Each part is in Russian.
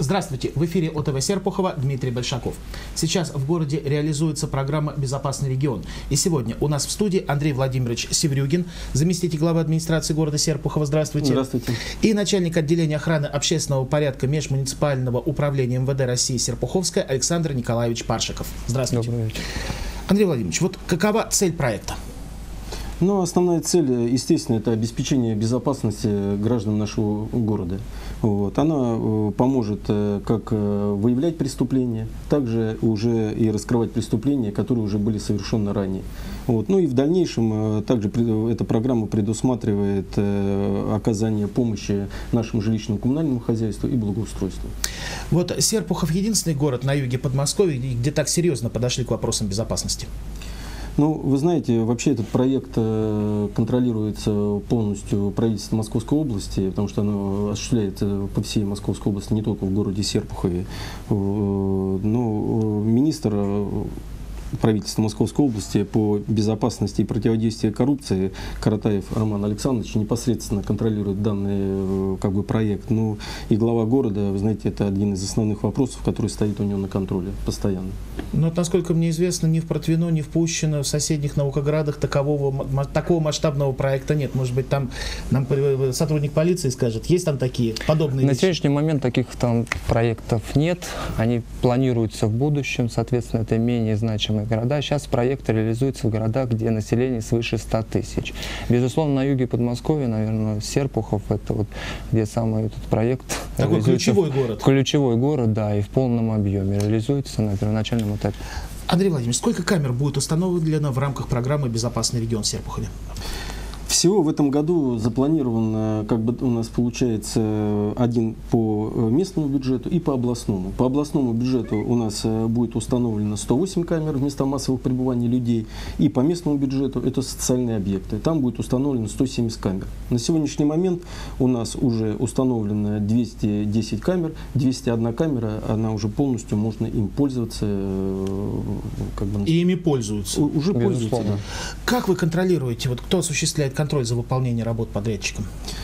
Здравствуйте! В эфире ОТВ Серпухова Дмитрий Большаков. Сейчас в городе реализуется программа «Безопасный регион». И сегодня у нас в студии Андрей Владимирович Севрюгин, заместитель главы администрации города Серпухова. Здравствуйте. Здравствуйте. И начальник отделения охраны общественного порядка межмуниципального управления МВД России Серпуховская Александр Николаевич Паршиков. Здравствуйте. Добрый вечер. Андрей Владимирович, вот какова цель проекта? Ну, основная цель, естественно, это обеспечение безопасности граждан нашего города. Вот. Она поможет как выявлять преступления, также уже и раскрывать преступления, которые уже были совершены ранее. Вот. Ну и в дальнейшем также эта программа предусматривает оказание помощи нашему жилищному коммунальному хозяйству и благоустройству. Вот Серпухов единственный город на юге Подмосковья, где так серьезно подошли к вопросам безопасности. Ну, вы знаете, вообще этот проект контролируется полностью правительством Московской области, потому что оно осуществляет по всей Московской области, не только в городе Серпухове. Но министр правительства Московской области по безопасности и противодействию коррупции Каратаев Роман Александрович непосредственно контролирует данный проект. Ну и глава города, вы знаете, это один из основных вопросов, который стоит у него на контроле постоянно. Но, насколько мне известно, ни в Протвино, ни в Пущино, в соседних Наукоградах такого масштабного проекта нет. Может быть, там нам сотрудник полиции скажет, есть там такие подобные На вещи? сегодняшний момент таких там проектов нет. Они планируются в будущем, соответственно, это менее значимые города. Сейчас проект реализуется в городах, где население свыше 100 тысяч. Безусловно, на юге Подмосковья, наверное, Серпухов, это вот где самый этот проект. Такой ключевой город. Ключевой город, да, и в полном объеме реализуется на первоначальном этапе. Андрей Владимирович, сколько камер будет установлено в рамках программы «Безопасный регион» в Серпухове? Всего в этом году запланировано, у нас получается, один по местному бюджету и по областному. По областному бюджету у нас будет установлено 108 камер в места массовых пребываний людей, и по местному бюджету это социальные объекты. Там будет установлено 170 камер. На сегодняшний момент у нас уже установлено 210 камер, 201 камера, она уже полностью, можно им пользоваться. И ими пользуются? Уже пользуются, да. Как вы контролируете, вот кто осуществляет контроль за выполнением работ подрядчиком?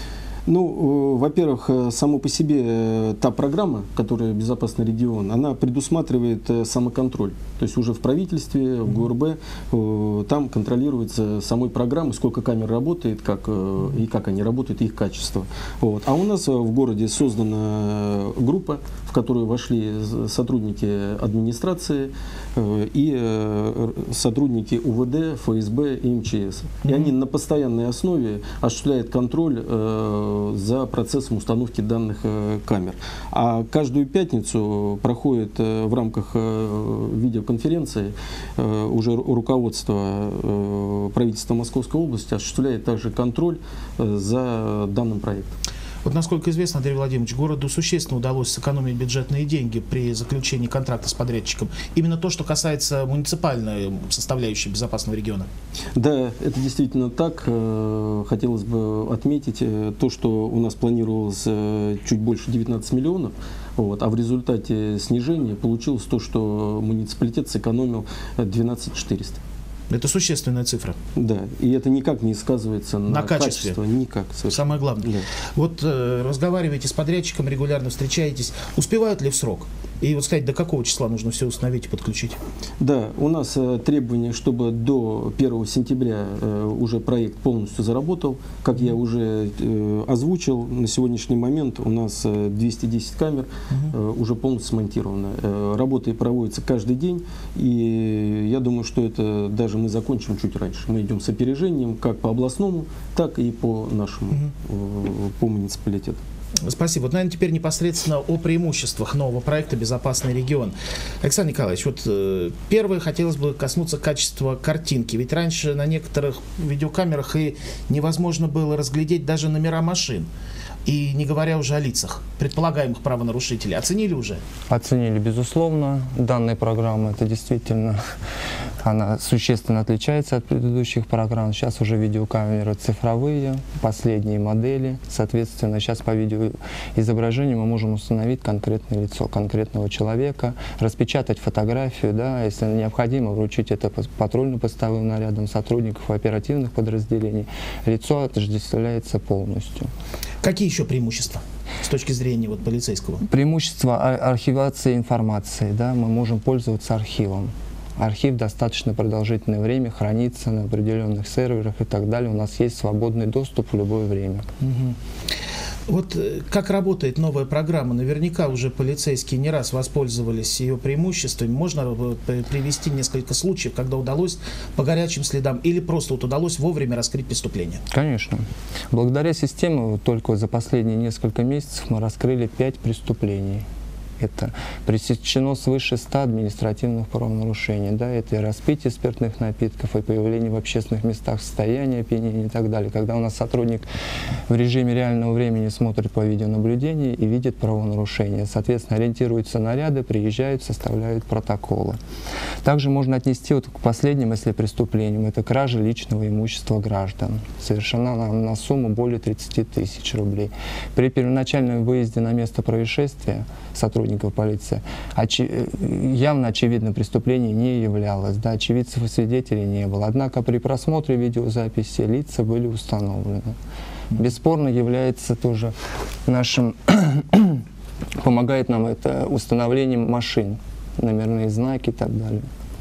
Ну, во-первых, само по себе та программа, которая «Безопасный регион», она предусматривает самоконтроль. То есть уже в правительстве, в ГУРБ, там контролируется самой программой, сколько камер работает, и как они работают, их качество. Вот. А у нас в городе создана группа, в которую вошли сотрудники администрации и сотрудники УВД, ФСБ и МЧС. И они на постоянной основе осуществляют контроль за процессом установки данных камер. А каждую пятницу проходит в рамках видеоконференции уже руководство правительства Московской области осуществляет также контроль за данным проектом. Вот насколько известно, Андрей Владимирович, городу существенно удалось сэкономить бюджетные деньги при заключении контракта с подрядчиком. Именно то, что касается муниципальной составляющей безопасного региона. Да, это действительно так. Хотелось бы отметить то, что у нас планировалось чуть больше 19 миллионов. Вот, а в результате снижения получилось то, что муниципалитет сэкономил 12 400. Это существенная цифра. Да, и это никак не сказывается на качестве. Качество. Никак. Совершенно. Самое главное. Да. Вот разговариваете с подрядчиком, регулярно встречаетесь. Успевают ли в срок? И вот сказать, до какого числа нужно все установить и подключить? Да, у нас требование, чтобы до 1 сентября уже проект полностью заработал. Как я уже озвучил, на сегодняшний момент у нас 210 камер уже полностью смонтировано. Работы проводятся каждый день, и я думаю, что это даже мы закончим чуть раньше. Мы идем с опережением как по областному, так и по нашему, по муниципалитету. Спасибо. Вот, наверное, теперь непосредственно о преимуществах нового проекта «Безопасный регион». Александр Николаевич, вот первое, хотелось бы коснуться качества картинки. Ведь раньше на некоторых видеокамерах и невозможно было разглядеть даже номера машин. И не говоря уже о лицах предполагаемых правонарушителей. Оценили уже? Оценили, безусловно. Данная программа, это действительно, она существенно отличается от предыдущих программ. Сейчас уже видеокамеры цифровые, последние модели. Соответственно, сейчас по видеоизображению мы можем установить конкретное лицо конкретного человека, распечатать фотографию, да, если необходимо, вручить это патрульно-постовым нарядам сотрудников оперативных подразделений. Лицо отождествляется полностью. Какие еще преимущества? с точки зрения вот полицейского? Преимущество архивации информации, да, мы можем пользоваться архивом. Архив достаточно продолжительное время хранится на определенных серверах и так далее. У нас есть свободный доступ в любое время. Вот как работает новая программа? Наверняка уже полицейские не раз воспользовались ее преимуществами. Можно привести несколько случаев, когда удалось по горячим следам или просто вот удалось вовремя раскрыть преступление? Конечно. Благодаря системе только за последние несколько месяцев мы раскрыли 5 преступлений. Это пресечено свыше 100 административных правонарушений. Да, это и распитие спиртных напитков, и появление в общественных местах состояния опьянения и так далее. Когда у нас сотрудник в режиме реального времени смотрит по видеонаблюдению и видит правонарушение, соответственно, ориентируются наряды, приезжают, составляют протоколы. Также можно отнести вот к последним, если преступлениям, это кража личного имущества граждан. Совершена на сумму более 30 тысяч рублей. При первоначальном выезде на место происшествия сотрудников полиции явно очевидно преступление не являлось, да, очевидцев и свидетелей не было. Однако при просмотре видеозаписи лица были установлены. Бесспорно является тоже нашим, помогает нам это установлением машин, номерные знаки и так далее.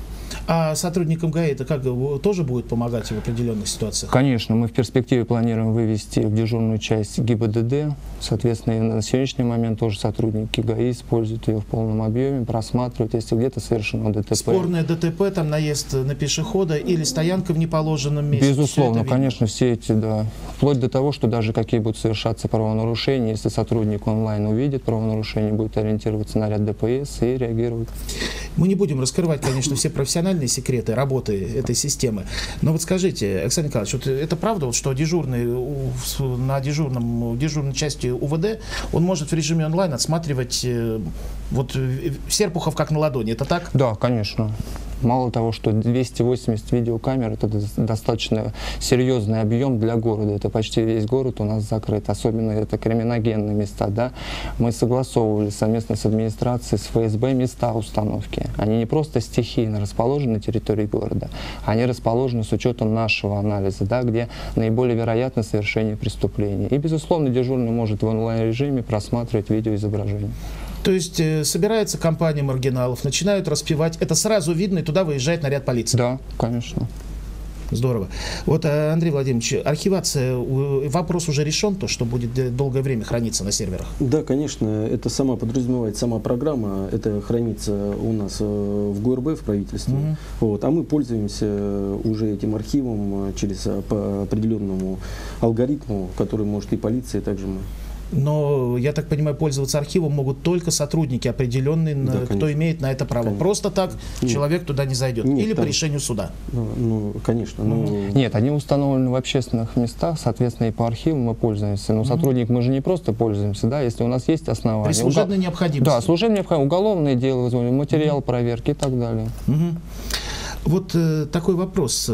А сотрудникам ГАИ это как тоже будет помогать в определенных ситуациях? Конечно, мы в перспективе планируем вывести в дежурную часть ГИБДД. Соответственно, и на сегодняшний момент тоже сотрудники ГАИ используют ее в полном объеме, просматривают, если где-то совершено ДТП. Спорное ДТП, там наезд на пешехода или стоянка в неположенном месте? Безусловно, конечно, все эти, да. Вплоть до того, что даже какие будут совершаться правонарушения, если сотрудник онлайн увидит правонарушение, будет ориентироваться на ряд ДПС и реагировать. Мы не будем раскрывать, конечно, все профессиональные секреты работы этой системы. Но вот скажите, Александр Николаевич, вот это правда, вот, что дежурный на дежурной части УВД, он может в режиме онлайн отсматривать вот Серпухов как на ладони, это так? Да, конечно. Мало того, что 280 видеокамер, это достаточно серьезный объем для города. Это почти весь город у нас закрыт. Особенно это криминогенные места. Да? Мы согласовывали совместно с администрацией, с ФСБ места установки. Они не просто стихийно расположены на территории города, они расположены с учетом нашего анализа, да, где наиболее вероятно совершение преступления. И, безусловно, дежурный может в онлайн-режиме просматривать видеоизображение. То есть собирается компания маргиналов, начинают распевать, это сразу видно, и туда выезжает наряд полиции? Да, конечно. Здорово. Вот, Андрей Владимирович, архивация, вопрос уже решен, то, что будет долгое время храниться на серверах? Да, конечно, это подразумевает сама программа, это хранится у нас в ГУРБ, в правительстве, вот, а мы пользуемся уже этим архивом по определенному алгоритму, который может и полиция, и также мы. Но, я так понимаю, пользоваться архивом могут только сотрудники определенные, да, кто имеет на это право. Конечно. Просто так человек туда не зайдет. Нет, или по решению суда. Ну, конечно. Нет, они установлены в общественных местах, соответственно, и по архиву мы пользуемся. Но сотрудник мы же не просто пользуемся, да, если у нас есть основания. При служебной необходимости. Да, служебная необходимость, уголовное дело, материал проверки и так далее. Вот такой вопрос.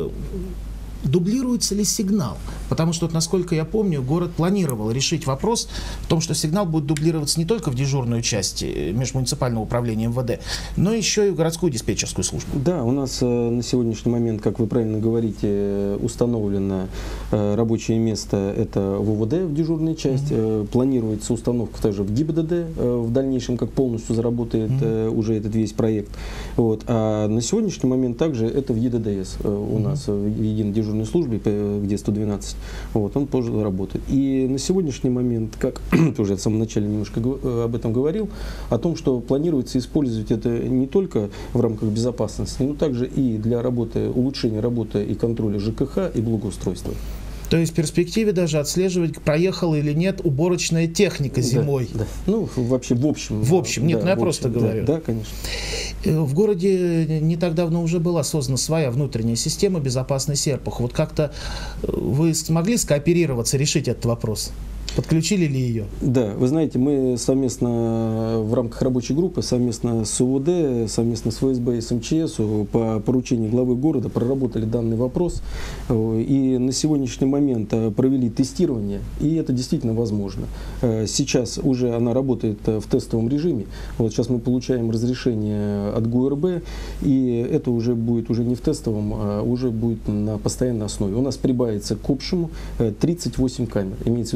Дублируется ли сигнал? Потому что, насколько я помню, город планировал решить вопрос в том, что сигнал будет дублироваться не только в дежурную часть межмуниципального управления МВД, но еще и в городскую диспетчерскую службу. Да, у нас на сегодняшний момент, как вы правильно говорите, установлено рабочее место, это в УВД, в дежурной части. Планируется установка также в ГИБДД в дальнейшем, как полностью заработает уже этот весь проект. Вот. А на сегодняшний момент также это в ЕДДС у нас, в единой дежурной службе, где 112, вот, он позже работает. И на сегодняшний момент, как тоже я в самом начале немножко об этом говорил, о том, что планируется использовать это не только в рамках безопасности, но также и для улучшения работы и контроля ЖКХ и благоустройства. То есть в перспективе даже отслеживать, проехала или нет уборочная техника зимой. Да, да. Ну, вообще в общем. В общем, нет, да, ну я просто говорю. Да, конечно. В городе не так давно уже была создана своя внутренняя система «Безопасный Серпухов». Вот как-то вы смогли скооперироваться, решить этот вопрос? Подключили ли ее? Да, вы знаете, мы совместно в рамках рабочей группы, совместно с УВД, совместно с ФСБ и с МЧС по поручению главы города проработали данный вопрос. И на сегодняшний момент провели тестирование, и это действительно возможно. Сейчас уже она работает в тестовом режиме. Вот сейчас мы получаем разрешение от ГУРБ, и это уже будет уже не в тестовом, а уже будет на постоянной основе. У нас прибавится к общему 38 камер, имеется в виду тех, которые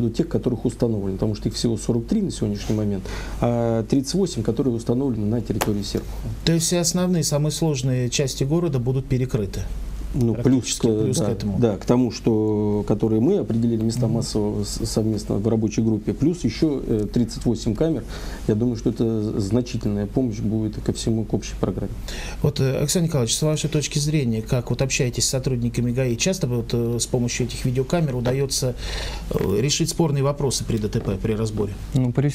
которых установлено, потому что их всего 43 на сегодняшний момент, а 38, которые установлены на территории Серпухова. То есть все основные, самые сложные части города будут перекрыты? Ну, плюс к этому. Да, к тому, что, которые мы определили места массового совместно в рабочей группе, плюс еще 38 камер. Я думаю, что это значительная помощь будет ко всему, к общей программе. Вот, Александр Николаевич, с вашей точки зрения, как вот общаетесь с сотрудниками ГАИ, часто вот с помощью этих видеокамер удается решить спорные вопросы при ДТП, при разборе? Ну, при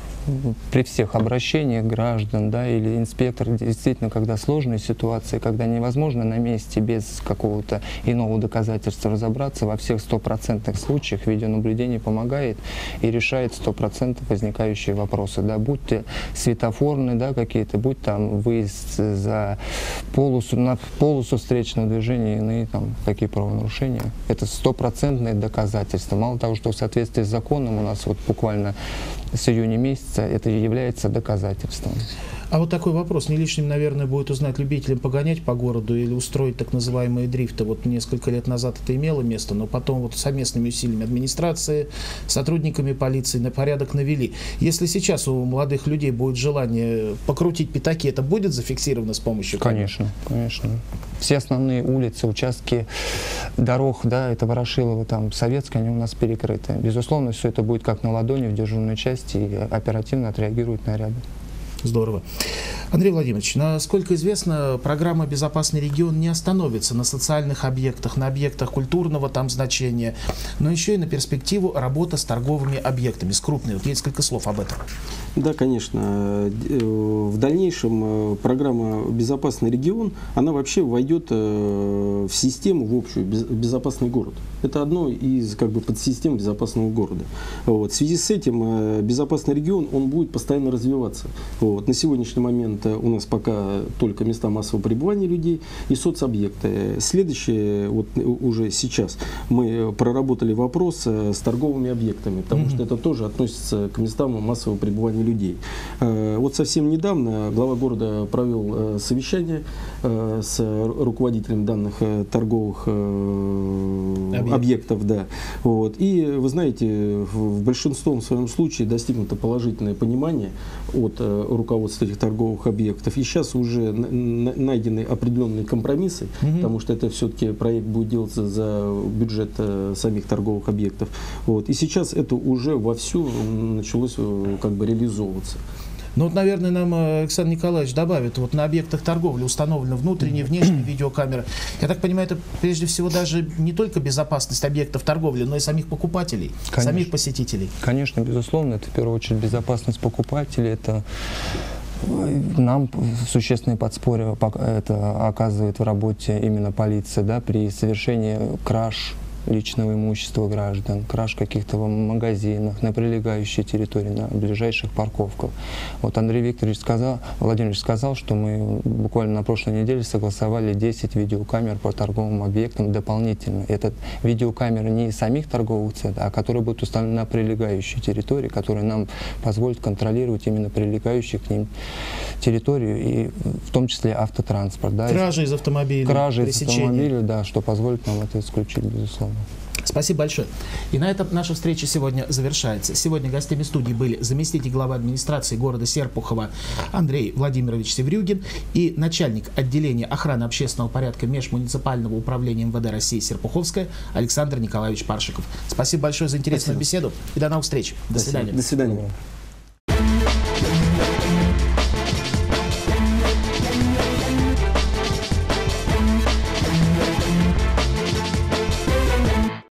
всех обращениях граждан, да, или инспекторов, действительно, когда сложные ситуации, когда невозможно на месте без какого-то иного доказательства разобраться, во всех 100% случаях видеонаблюдение помогает и решает 100% возникающие вопросы, да, будь то светофорные, да, какие-то, будь там выезд за полосу, на полосу встречного движения, иные там какие правонарушения. Это 100% доказательство. Мало того, что в соответствии с законом у нас вот буквально с июня месяца это является доказательством. А вот такой вопрос. Не лишним, наверное, будет узнать любителям погонять по городу или устроить так называемые дрифты. Вот несколько лет назад это имело место, но потом вот совместными усилиями администрации, сотрудниками полиции на порядок навели. Если сейчас у молодых людей будет желание покрутить пятаки, это будет зафиксировано с помощью камер? Конечно, конечно. Все основные улицы, участки дорог, да, это Ворошилова, там, Советская, они у нас перекрыты. Безусловно, все это будет как на ладони в дежурной части и оперативно отреагируют наряды. Здорово. Андрей Владимирович, насколько известно, программа «Безопасный регион» не остановится на социальных объектах, на объектах культурного там значения, но еще и на перспективу работы с торговыми объектами, с крупными. Вот несколько слов об этом. Да, конечно. В дальнейшем программа «Безопасный регион», она вообще войдет в систему, в общую «Безопасный город». Это одно из подсистем безопасного города. Вот. В связи с этим «Безопасный регион», он будет постоянно развиваться. Вот. На сегодняшний момент у нас пока только места массового пребывания людей и соцобъекты. Следующее, вот уже сейчас, мы проработали вопрос с торговыми объектами, потому что это тоже относится к местам массового пребывания людей. Вот совсем недавно глава города провел совещание с руководителем данных торговых объектов. Да. Вот. И вы знаете, в большинстве своем случае достигнуто положительное понимание от руководства этих торговых объектов. И сейчас уже найдены определенные компромиссы, потому что это все-таки проект будет делаться за бюджет самих торговых объектов. Вот. И сейчас это уже вовсю началось реализовываться. Ну вот, наверное, нам Александр Николаевич добавит, вот на объектах торговли установлены внутренние, внешние видеокамеры. Я так понимаю, это прежде всего даже не только безопасность объектов торговли, но и самих покупателей, конечно, самих посетителей. Конечно, безусловно, это в первую очередь безопасность покупателей, это нам существенное подспорье это оказывает в работе именно полиция, да, при совершении краж личного имущества граждан, краж каких-то в магазинах, на прилегающей территории, на ближайших парковках. Вот Андрей Владимирович сказал, что мы буквально на прошлой неделе согласовали 10 видеокамер по торговым объектам дополнительно. Это видеокамеры не из самих торговых центров, а которые будут установлены на прилегающей территории, которые нам позволят контролировать именно прилегающие к ним территорию, и в том числе автотранспорт. Да, кражи из автомобиля, кражи из автомобиля, да, что позволит нам это исключить, безусловно. Спасибо большое. И на этом наша встреча сегодня завершается. Сегодня гостями студии были заместитель главы администрации города Серпухова Андрей Владимирович Севрюгин и начальник отделения охраны общественного порядка межмуниципального управления МВД России Серпуховская Александр Николаевич Паршиков. Спасибо большое за интересную беседу и до новых встреч. До свидания. До свидания.